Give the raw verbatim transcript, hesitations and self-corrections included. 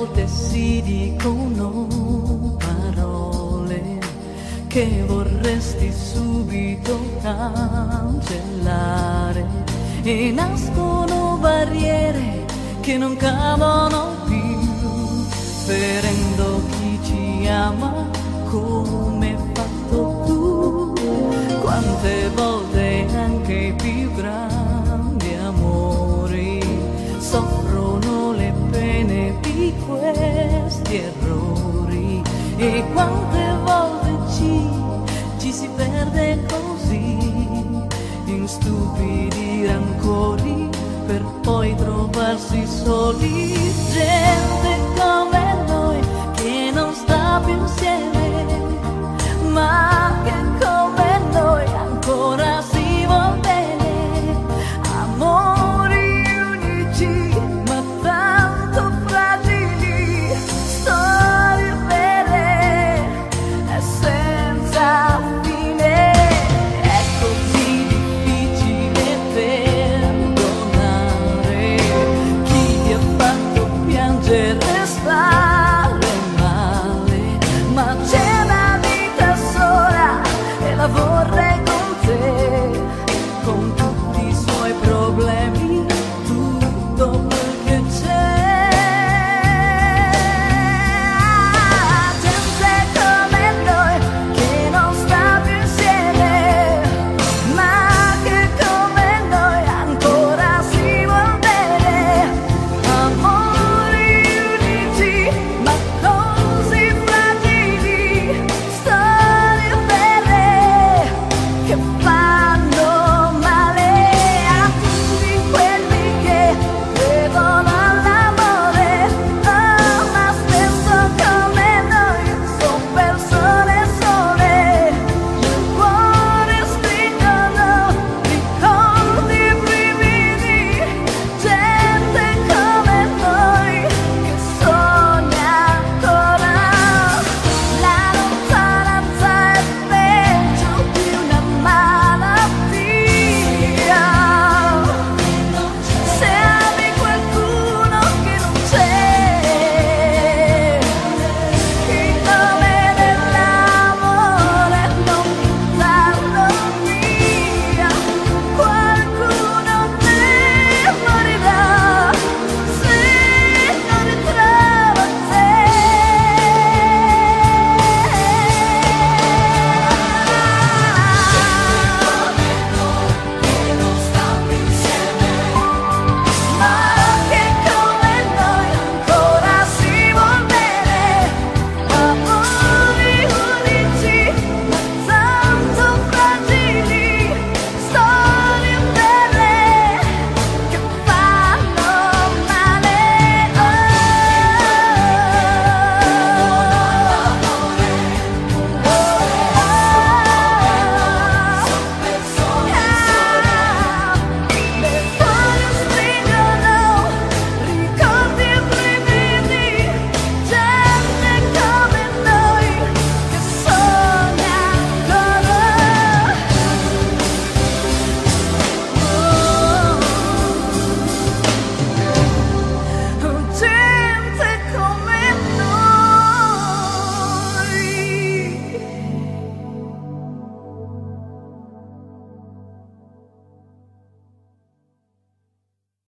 volte si dicono parole che vorresti subito cancellare e nascono barriere che non cadono più, ferendo chi ci ama come hai fatto tu. Quante volte anche i più grandi amori soffrono le pene di questi errori, e quante volte ci, ci si perde così in stupidi rancori per poi trovarsi soli. Gente come